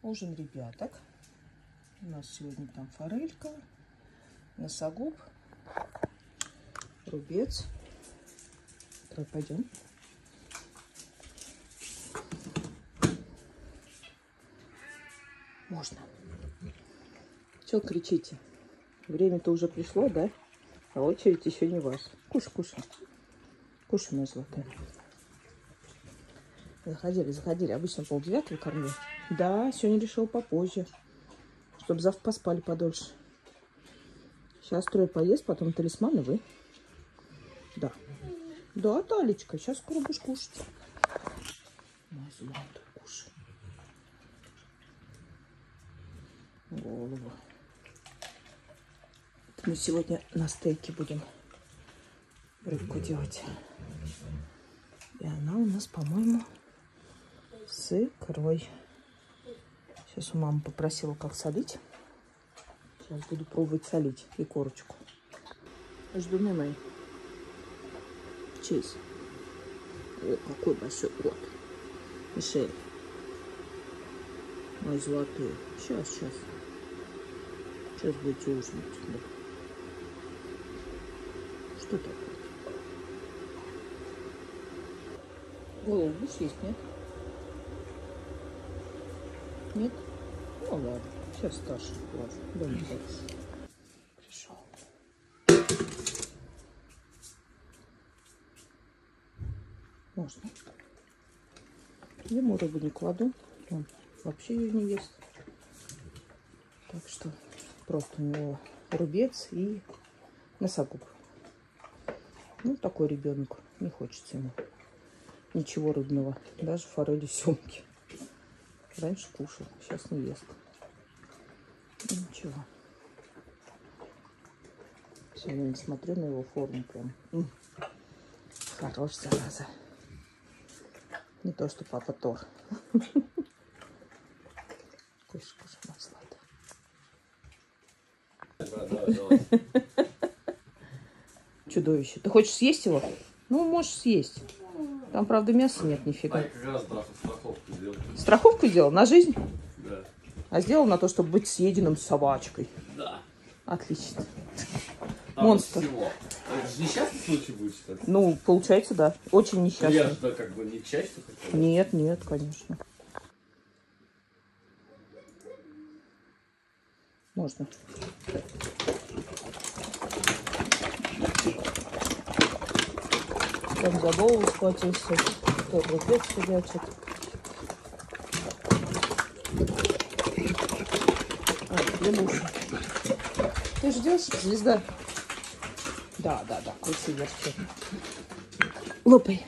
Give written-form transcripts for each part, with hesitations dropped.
Ужин ребяток. У нас сегодня там форелька, носогуб, рубец. Давай пойдем. Можно. Что кричите? Время-то уже пришло, да? А очередь еще не ваша. Кушай, кушай. Кушай, моя золотая. Заходили. Обычно 8:30 кормлю. Да, сегодня решил попозже. Чтобы завтра поспали подольше. Сейчас трое поест, потом талисман и вы. Да. Да, Талечка, сейчас скоро будешь кушать. Моя золотая, кушай. Голову. Мы сегодня на стейке будем рыбку делать. И она у нас, по-моему, с икрой. Сейчас у мамы попросила, как солить. Сейчас буду пробовать солить и корочку. Ждуны мои. Чейз. О, какой большой кот. Мишель. Мои золотые. Сейчас. Сейчас будете ужинать. Да. Что такое? Голову будешь есть, нет? Нет? Ну ладно. Сейчас старший класс. Дома пришел. Можно. Ему рыбу не кладу. Он вообще ее не ест. Так что просто у него рубец и носогуб. Ну, такой ребенок. Не хочется ему ничего рыбного. Даже форели, семки. Раньше кушал, сейчас не ест. Ничего. Сегодня смотрю на его форму прям. Хорош, зараза. Не то, что папа Тор. Кушай, мой сладкий. Чудовище. Ты хочешь съесть его? Ну, можешь съесть. Там, правда, мяса нет нифига. А как раз страховку сделал. Страховку сделал? На жизнь? Да. А сделал на то, чтобы быть съеденным собачкой. Да. Отлично. Там Монстр. Всего. Это же несчастный случай будет считаться? Ну, получается, да. Очень Ну, несчастный. я же как бы не часть хотел. Нет, конечно. Можно. Там за голову схватился. Тот рубец фигачит. Лемуша. Ты ждешь, звезда? Да. Крути верчи. Лопай.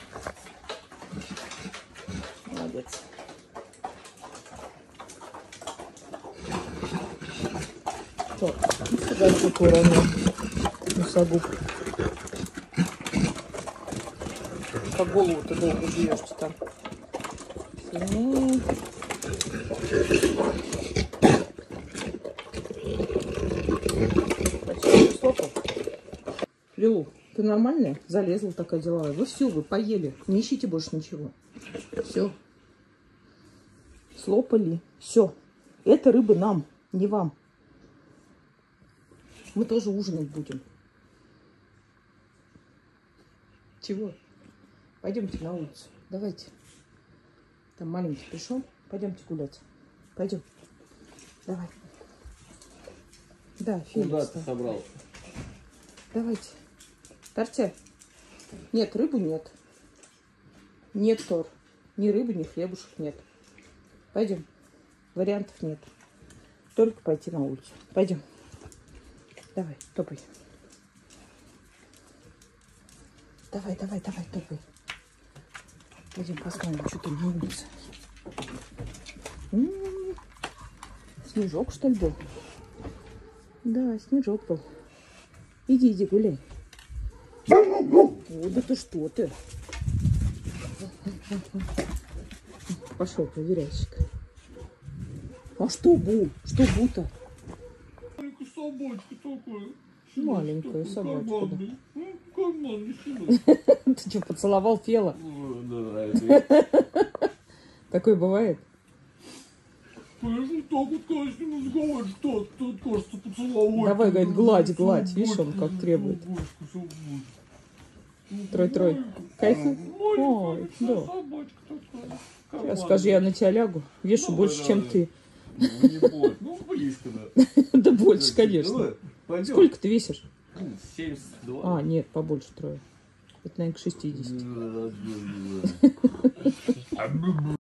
Молодец. Так, сюда что-то уронил. Носогуб. По голову ты долго жуешь там. Почти слопал. Лилу, ты нормальная? Залезла такая деловая. Вы все, вы поели. Не ищите больше ничего. Все. Слопали. Все. Это рыба нам, не вам. Мы тоже ужинать будем. Чего? Пойдемте на улицу. Давайте. Там маленький пришел. Пойдемте гулять. Пойдем. Давай. Да, Феликс. Куда ты собрался? Давайте. Тортя. Нет, рыбу нет. Нет, Тор. Ни рыбы, ни хлебушек нет. Пойдем. Вариантов нет. Только пойти на улицу. Пойдем. Давай, топай. Давай, топай. Пойдем посмотрим, что там на улице. Снежок, что ли, был? Да, снежок был. Иди, гуляй. О, да ты что ты? Пошел, проверяйщик. А что Бу? Что Бу-то? Собачка такая. Маленькая собачка. Да. Карман, Ты что, поцеловал Фела? да, Такое бывает? Конечно, так вот, конечно, не разговариваешь, что тут, кажется, поцеловать. Давай, говорит, гладь, гладь. Видишь, он как требует. Трой-трой. Кайфуй. Ой, да. Собачка такая. Сейчас скажи, я на тебя лягу. Вешу больше, чем ты. Ну, не больше. Ну, близко, да. Да больше, конечно. Давай, пойдем. Сколько ты весишь? 72. А, нет, побольше трое. Это, наверное, к 60.